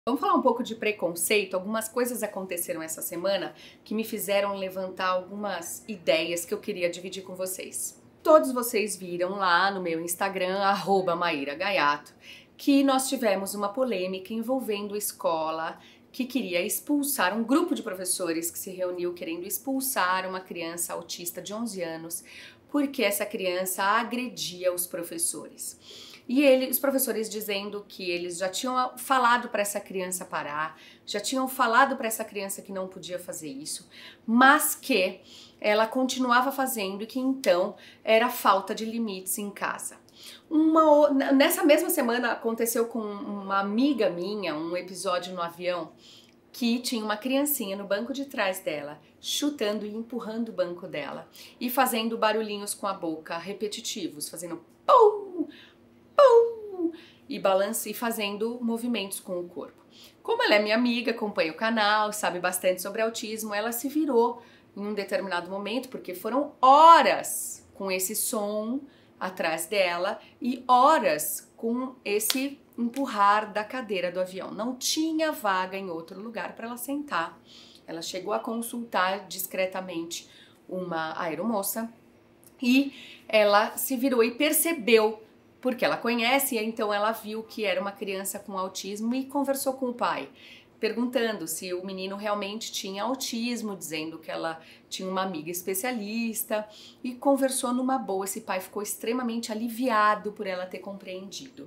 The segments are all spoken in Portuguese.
Vamos falar um pouco de preconceito? Algumas coisas aconteceram essa semana que me fizeram levantar algumas ideias que eu queria dividir com vocês. Todos vocês viram lá no meu Instagram, @mairagaiato, que nós tivemos uma polêmica envolvendo escola que queria expulsar, um grupo de professores que se reuniu querendo expulsar uma criança autista de 11 anos, porque essa criança agredia os professores. E os professores dizendo que eles já tinham falado para essa criança parar, já tinham falado para essa criança que não podia fazer isso, mas que ela continuava fazendo e que então era falta de limites em casa. Nessa mesma semana aconteceu com uma amiga minha, um episódio no avião, que tinha uma criancinha no banco de trás dela, chutando e empurrando o banco dela e fazendo barulhinhos com a boca repetitivos, fazendo pum, pum, e balança e fazendo movimentos com o corpo. Como ela é minha amiga, acompanha o canal, sabe bastante sobre autismo, ela se virou em um determinado momento, porque foram horas com esse som atrás dela e horas com esse empurrar da cadeira do avião. Não tinha vaga em outro lugar para ela sentar. Ela chegou a consultar discretamente uma aeromoça e ela se virou e percebeu, porque ela conhece, então ela viu que era uma criança com autismo e conversou com o pai, perguntando se o menino realmente tinha autismo, dizendo que ela tinha uma amiga especialista e conversou numa boa. Esse pai ficou extremamente aliviado por ela ter compreendido.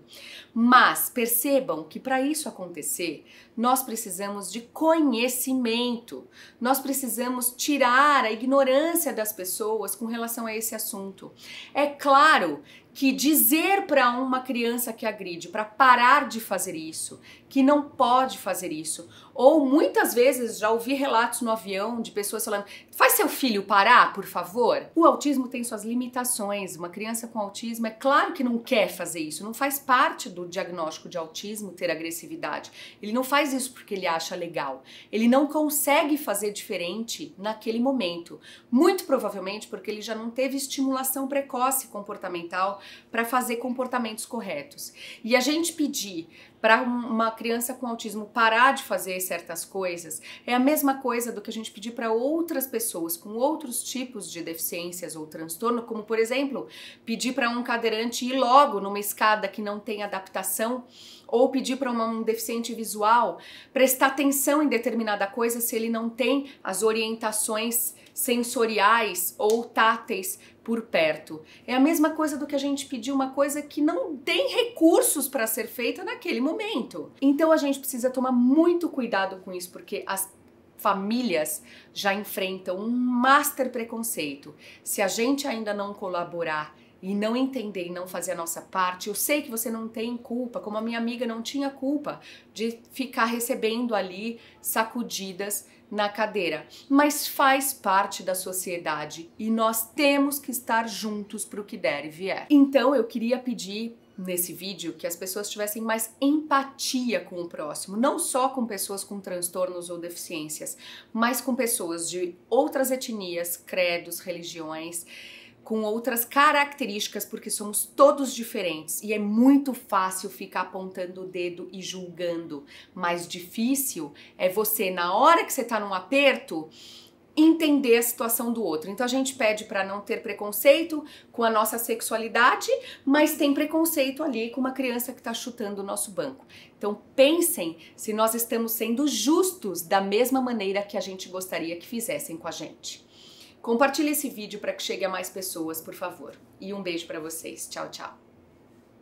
Mas percebam que para isso acontecer, nós precisamos de conhecimento. Nós precisamos tirar a ignorância das pessoas com relação a esse assunto. É claro que dizer para uma criança que agride para parar de fazer isso, que não pode fazer isso, ou muitas vezes já ouvi relatos no avião de pessoas falando: faz seu filho parar, por favor. O autismo tem suas limitações. Uma criança com autismo é claro que não quer fazer isso, não faz parte do diagnóstico de autismo ter agressividade. Ele não faz isso porque ele acha legal. Ele não consegue fazer diferente naquele momento. Muito provavelmente porque ele já não teve estimulação precoce comportamental para fazer comportamentos corretos. E a gente pedir para uma criança com autismo parar de fazer certas coisas é a mesma coisa do que a gente pedir para outras pessoas com outros tipos de deficiências ou transtorno, como por exemplo, pedir para um cadeirante ir logo numa escada que não tem adaptação, ou pedir para um deficiente visual prestar atenção em determinada coisa se ele não tem as orientações sensoriais ou táteis por perto. É a mesma coisa do que a gente pedir uma coisa que não tem recursos para ser feita naquele momento. Então a gente precisa tomar muito cuidado com isso, porque as famílias já enfrentam um master preconceito. Se a gente ainda não colaborar e não entender e não fazer a nossa parte, eu sei que você não tem culpa, como a minha amiga não tinha culpa de ficar recebendo ali sacudidas na cadeira, mas faz parte da sociedade e nós temos que estar juntos para o que der e vier. Então eu queria pedir nesse vídeo que as pessoas tivessem mais empatia com o próximo, não só com pessoas com transtornos ou deficiências, mas com pessoas de outras etnias, credos, religiões, com outras características, porque somos todos diferentes e é muito fácil ficar apontando o dedo e julgando. Mais difícil é você, na hora que você tá num aperto, entender a situação do outro. Então a gente pede para não ter preconceito com a nossa sexualidade, mas tem preconceito ali com uma criança que está chutando o nosso banco. Então pensem se nós estamos sendo justos da mesma maneira que a gente gostaria que fizessem com a gente. Compartilhe esse vídeo para que chegue a mais pessoas, por favor. E um beijo para vocês. Tchau, tchau.